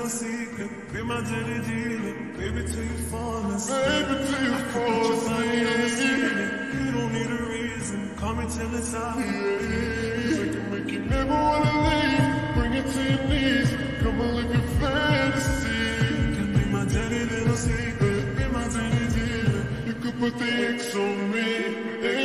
little secret. Be my daddy dealer, baby till you fall asleep. Baby till you fall asleep. You don't need a reason, call me till it's out. I can make you never wanna leave. Bring it to your knees, come and live your fantasy. Can be my daddy little secret, be my daddy dealer. You could put the X on me,